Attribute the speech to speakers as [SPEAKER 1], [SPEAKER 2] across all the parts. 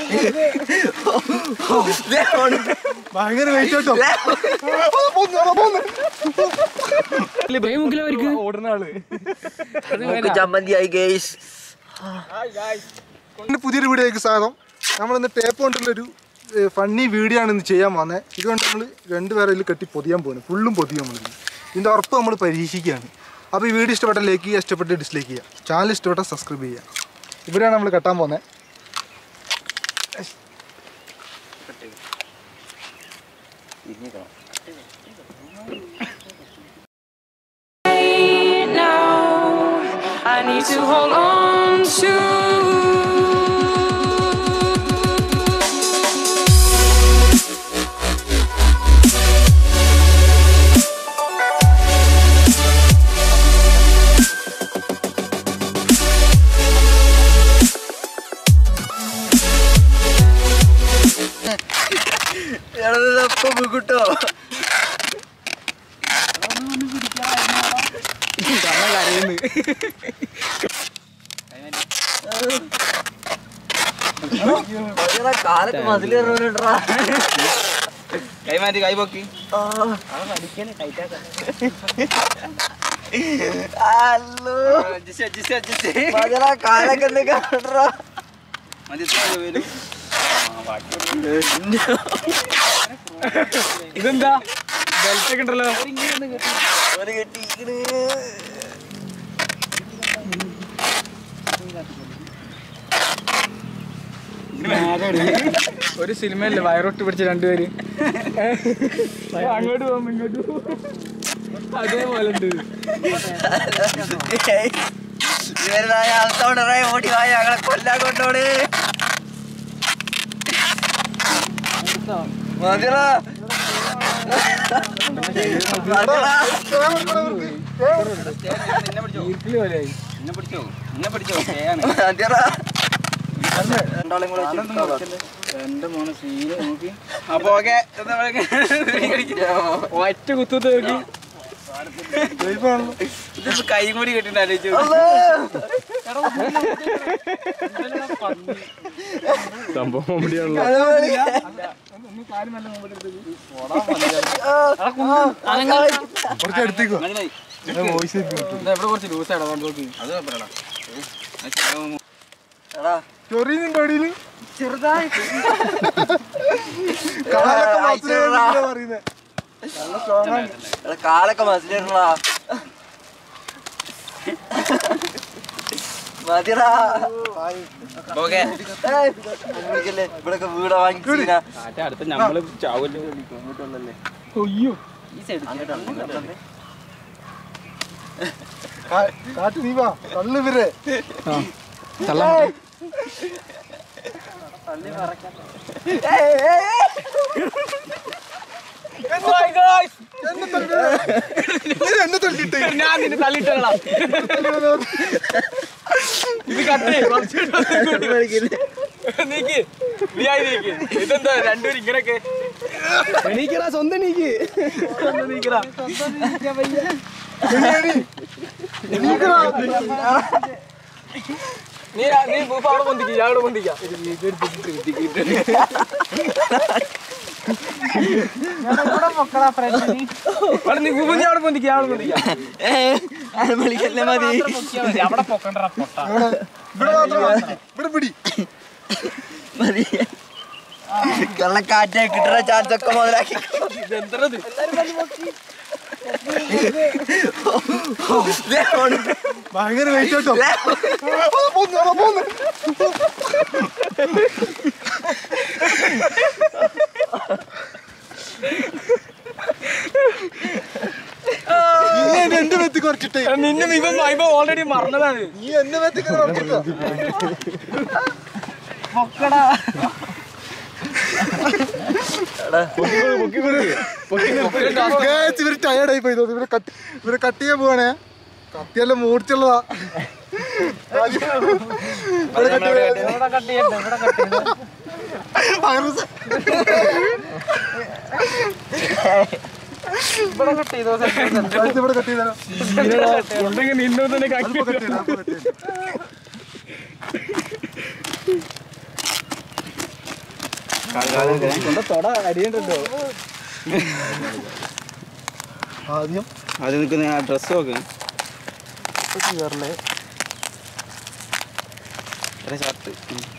[SPEAKER 1] ഭയങ്കര വെയിറ്റ് കേട്ടോ. ഓടുന്ന ആള് പുതിയൊരു വീഡിയോയ്ക്ക് സ്വാഗതം. നമ്മളിന്ന് ടേപ്പ് കൊണ്ടുള്ളൊരു ഫണ്ണി വീഡിയോ ആണ് ഇന്ന് ചെയ്യാൻ വന്നത്. ഇതുകൊണ്ട് നമ്മൾ രണ്ടുപേരെ ഇതിൽ കെട്ടി പൊതിയാൻ പോകുന്നത്, ഫുള്ളും പൊതിയാൻ പോകുന്നത്. ഇതിൻ്റെ ഉറപ്പ് നമ്മൾ പരീക്ഷിക്കുകയാണ്. അപ്പോൾ ഈ വീഡിയോ ഇഷ്ടപ്പെട്ട ലൈക്ക് ചെയ്യുക, ഇഷ്ടപ്പെട്ട് ഡിസ്ലൈക്ക് ചെയ്യുക, ചാനൽ ഇഷ്ടപ്പെട്ട സബ്സ്ക്രൈബ് ചെയ്യുക. ഇവിടെയാണ് നമ്മൾ കെട്ടാൻ പോകുന്നത്.
[SPEAKER 2] I need to hold on to.
[SPEAKER 3] കിട്ടോ കാലത്ത് മതിൽ കൈമാറ്റി കൈ പൊക്കി കാലൊക്കെ എന്തൊക്കെ
[SPEAKER 1] ഇതെന്താ ബെൽറ്റ് ഒക്കെ ഉണ്ടല്ലോ. ഒരു സിനിമയല്ലേ വയറൊട്ട് പിടിച്ച രണ്ടുപേര് അങ്ങോട്ട് പോകുമ്പോ ഇങ്ങോട്ട് അതേപോലെ ഉണ്ട്.
[SPEAKER 3] ഓടി വായ ഞങ്ങളെ കൊല്ലാൻ കൊണ്ടോട് മതിടാ. അപ്പൊ
[SPEAKER 1] ഒറ്റ കുത്തത്ത് നോക്കി
[SPEAKER 3] കൈ കൂടി കെട്ടിട്ട്
[SPEAKER 1] സംഭവം കുറച്ച് ലൂസാണ് നോക്കി.
[SPEAKER 3] ചെറുതായി കാലൊക്കെ മനസ്സിലാ മതിടാ. ഇവിടൊക്കെ വീട് വാങ്ങിക്കില്ല.
[SPEAKER 1] അടുത്ത് നമ്മള് ചാവല്ലോ. അയ്യോ
[SPEAKER 4] കാട്ട് നീ വാ തള്ളു ഇവരെ
[SPEAKER 1] എന്നെ തള്ളിട്ട് ഞാൻ നിന്നെ തള്ളിട്ടേളാം. ഇത് കട്ടേ നീക്ക് നീയായി നീക്ക്. ഇതെന്താ രണ്ടുപേരും ഇങ്ങനൊക്കെ എണീക്കടാ, സ്വന്തം നീക്ക് നീക്കടാ. നീ പൂപ്പ അവിടെ പൊന്തിക്ക, ഞാൻ അവിടെ പൊന്തിക്കാം. നീ പൂപ്പ ഞാൻ അവിടെ പൊന്തിക്കാം, അവിടെ പൊന്തിക്കാം.
[SPEAKER 3] വിളിക്കല്ലേ മതി.
[SPEAKER 1] അവിടെ പൊക്കണ്ട
[SPEAKER 3] മതി. കള്ളക്കാറ്റ് കിട്ടുന്ന ചാൻസ് ഒക്കെ മുതലാക്കി.
[SPEAKER 1] ഇതെന്തത്
[SPEAKER 4] ഭയങ്കര വെയിറ്റ് കേട്ടോ. എന്റെ മെത്തി കുറച്ചിട്ടേ
[SPEAKER 1] നിന്നെ ഇവ ഓൾറെഡി മറന്നതാണ്.
[SPEAKER 4] നീ എന്റെ മെത്തി കുറച്ചിട്ടോ. ഇവര് ടയർഡായി പോയി. ഇവര് കട്ട് ചെയ്യാൻ പോവാണേ. കത്തിയെല്ലാം മൂടിച്ചുള്ളതാ.
[SPEAKER 1] ഇവിടെ കട്ട് ചെയ്തോ?
[SPEAKER 4] ഇവിടെ കട്ട് ചെയ്തോ?
[SPEAKER 1] നിന്നോ തന്നെ ആദ്യം
[SPEAKER 5] അത് നിൽക്കുന്ന ആ ഡ്രസ്സ് നോക്ക്
[SPEAKER 1] കയറലേ
[SPEAKER 5] ഷർട്ട്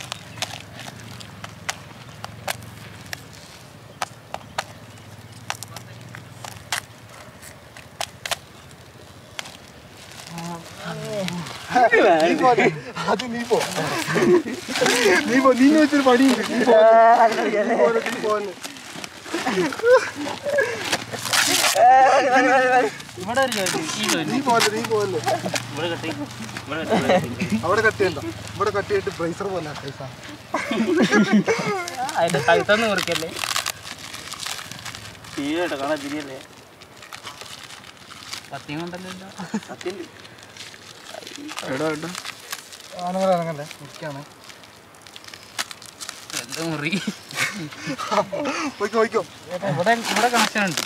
[SPEAKER 1] അത് നീ പോ നീ വെച്ചൊരു പണിയുണ്ട് നീ പോലെ അവിടെ കട്ട് ചെയ്യണ്ട ഇവിടെ കട്ട് ചെയ്തിട്ട് ബ്രൈസർ പോലെ പൈസ
[SPEAKER 5] അതിന്റെ കഴുത്തൊന്നും കുറിക്കല്ലേ തീരട്ടോ കാണാൻ തിരിയല്ലേ സത്യം കൊണ്ടല്ലോ സത്യം
[SPEAKER 1] ആണല്ലേ മുറിക്കാണ്
[SPEAKER 5] എന്താ മുറി
[SPEAKER 1] പോയിക്കോ
[SPEAKER 5] ഇവിടെ കണക്ഷൻ ഉണ്ട്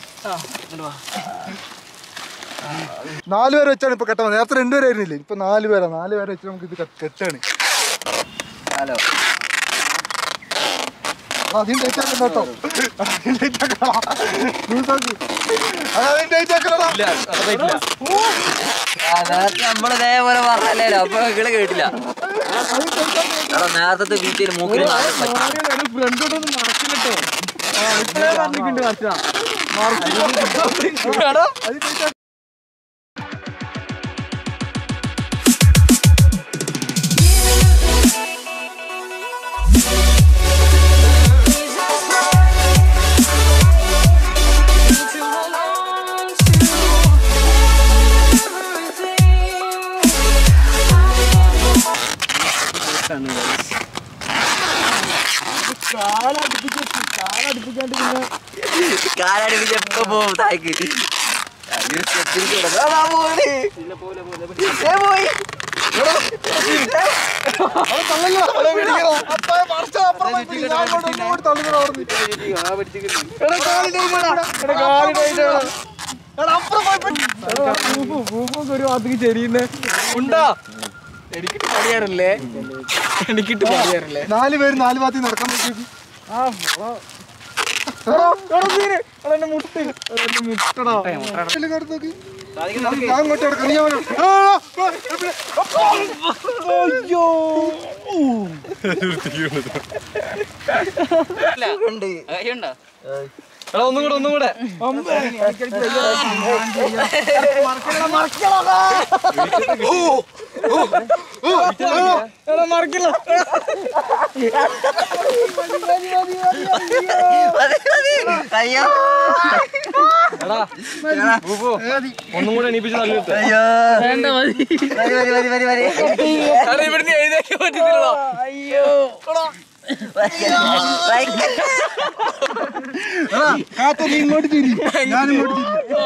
[SPEAKER 1] 4 പേരെ വെച്ചാണ് ഇപ്പൊ കെട്ടാൻ നേരത്തെ 2 പേരായിരുന്നില്ലേ ഇപ്പൊ 4 പേരെ വെച്ച് നമുക്ക് ഇത് കെട്ടാണ്
[SPEAKER 3] ഹലോ
[SPEAKER 1] അതിന് ഡേറ്റ് ആക്കണം കേട്ടോ
[SPEAKER 3] നമ്മളിതേപോലെ പറഞ്ഞല്ലേ അപ്പൊ നിങ്ങള് കേട്ടില്ല നേരത്തെ വീട്ടിൽ മൂക്കിൽ കാലടിപ്പിച്ചപ്പോ പോവും തായ്ക്ക്
[SPEAKER 5] ഒരു വാതിക്ക് ചെരിയുന്നേ ഉണ്ടോ എനിക്കിട്ട് പടിയാറല്ലേ
[SPEAKER 1] 4 പേര് 4 ഭാഗത്ത് നടക്കാൻ പറ്റും അങ്ങോട്ട്
[SPEAKER 5] ഒന്നും കൂടെ മറക്കില്ല
[SPEAKER 3] അയ്യോ
[SPEAKER 5] ഒന്നും കൂടെ എണീപ്പിച്ച് നല്ല ഇവിടുന്ന് എഴുതാക്കാൻ പറ്റുന്നില്ല
[SPEAKER 3] അയ്യോ
[SPEAKER 1] ഇങ്ങോട്ട് തിരി ഞാനിങ്ങോട്ട്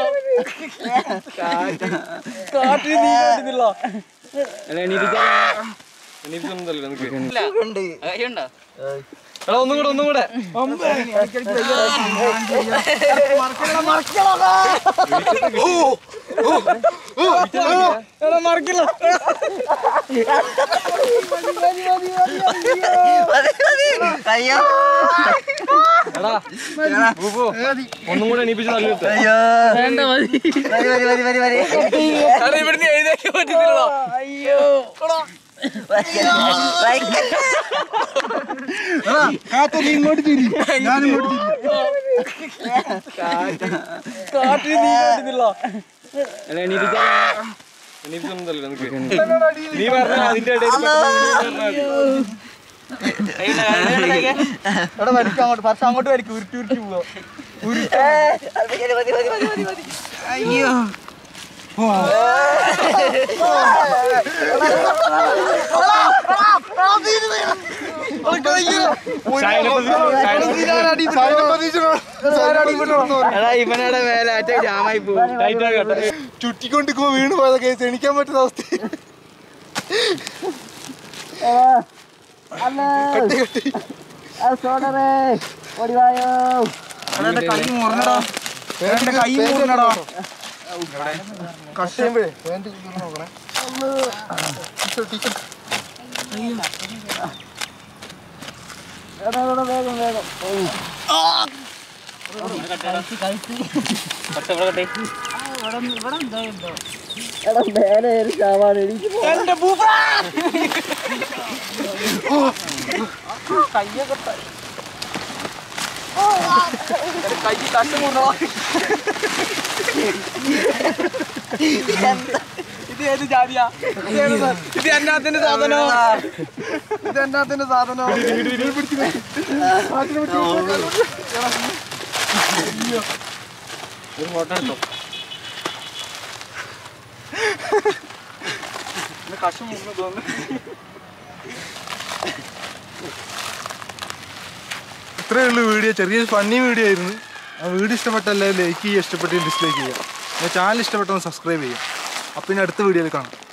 [SPEAKER 5] ഒന്നും കൂടെ മറക്കില്ല
[SPEAKER 3] അയ്യോ
[SPEAKER 5] ഒന്നും കൂടെ എണീപ്പിച്ച് നല്ല
[SPEAKER 3] അയ്യോ
[SPEAKER 5] ഇവിടുന്ന് എഴുതാക്കാൻ പറ്റുന്നില്ല
[SPEAKER 3] അയ്യോ
[SPEAKER 1] ഇങ്ങോട്ട് തിരി ഞാനിങ്ങോട്ട്
[SPEAKER 5] നീ പറഞ്ഞ അതിന്റെ
[SPEAKER 1] അങ്ങോട്ട് വരിക്കും ഉരുട്ടി പോവാ
[SPEAKER 3] അയ്യോ
[SPEAKER 5] ഇവനടെ മേലെ ജാമായി പോകും
[SPEAKER 1] ചുറ്റിക്കൊണ്ടിരിക്കുമ്പോ വീണ് പോയതാ കേസ് എണിക്കാൻ പറ്റുന്ന അവസ്ഥ
[SPEAKER 3] കൈ മുറിഞ്ഞടാ കൈ മുറിഞ്ഞടാ
[SPEAKER 1] കട്ട് ചെയ്യുമ്പോഴേ പാൻറ് നോക്കണേ
[SPEAKER 5] കൈ തട്ട് മുന്നോ. ഇത് ഏത് ജാതിയാ? ഇത് എന്നാത്തിന്റെ സാധനോ? ഇത് എന്നാത്തിന്റെ സാധനോ? ഒരു ഫോട്ടോ എടുത്തോ. കശു മുങ്ങ തോന്നുന്നു.
[SPEAKER 1] ഇത്രയേ ഉള്ളൂ വീഡിയോ. ചെറിയൊരു ഫണ്ണി വീഡിയോ ആയിരുന്നു. ആ വീഡിയോ ഇഷ്ടപ്പെട്ടല്ലേ ലൈക്ക് ചെയ്യുക, ഇഷ്ടപ്പെട്ടെങ്കിൽ ഡിസ്ലൈക്ക് ചെയ്യുക. ചാനൽ ഇഷ്ടപ്പെട്ടെന്ന് സബ്സ്ക്രൈബ് ചെയ്യുക. അപ്പം ഇനി അടുത്ത വീഡിയോയിൽ കാണാം.